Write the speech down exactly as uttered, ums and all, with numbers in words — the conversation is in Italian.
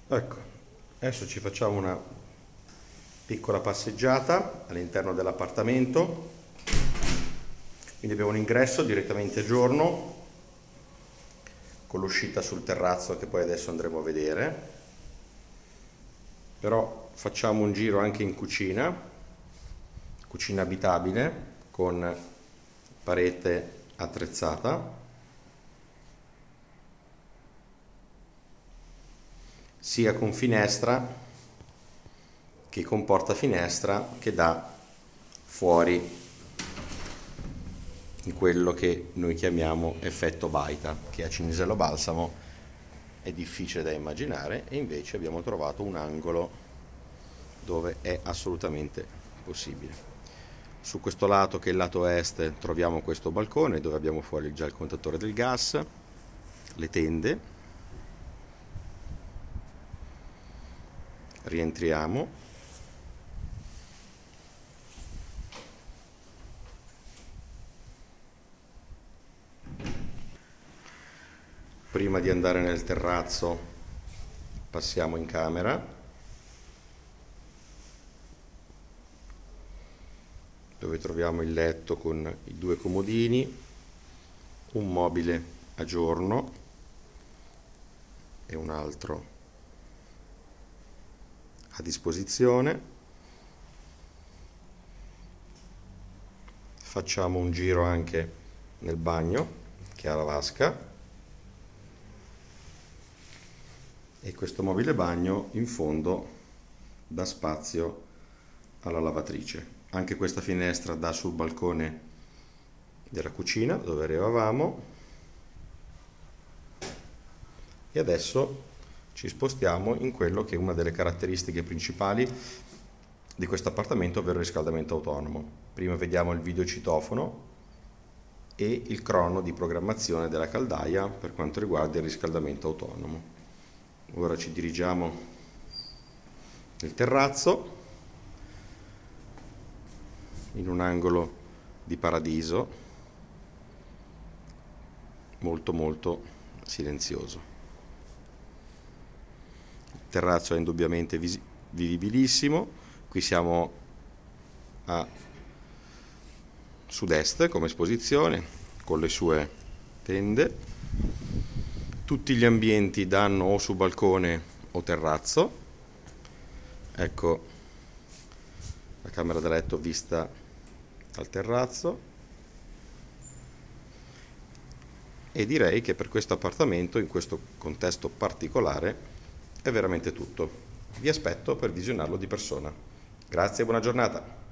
Ecco, adesso ci facciamo una piccola passeggiata all'interno dell'appartamento. Quindi abbiamo un ingresso direttamente a giorno con l'uscita sul terrazzo che poi adesso andremo a vedere. Però facciamo un giro anche in cucina, cucina abitabile con parete attrezzata, sia con finestra che con porta finestra che dà fuori in quello che noi chiamiamo effetto baita, che a Cinisello Balsamo è difficile da immaginare, e invece abbiamo trovato un angolo dove è assolutamente possibile. Su questo lato, che è il lato est, troviamo questo balcone dove abbiamo fuori già il contatore del gas, le tende. Rientriamo. Prima di andare nel terrazzo passiamo in camera, dove troviamo il letto con i due comodini, un mobile a giorno e un altro a disposizione. Facciamo un giro anche nel bagno che ha la vasca, e questo mobile bagno in fondo dà spazio alla lavatrice. Anche questa finestra dà sul balcone della cucina dove eravamo, e adesso ci spostiamo in quello che è una delle caratteristiche principali di questo appartamento, ovvero il riscaldamento autonomo. Prima vediamo il videocitofono e il crono di programmazione della caldaia per quanto riguarda il riscaldamento autonomo. Ora ci dirigiamo nel terrazzo, in un angolo di paradiso molto molto silenzioso. Il terrazzo è indubbiamente vivibilissimo. Qui siamo a sud-est come esposizione, con le sue tende. Tutti gli ambienti danno o su balcone o terrazzo. Ecco la camera da letto vista dal terrazzo. E direi che per questo appartamento, in questo contesto particolare, è veramente tutto. Vi aspetto per visionarlo di persona. Grazie e buona giornata.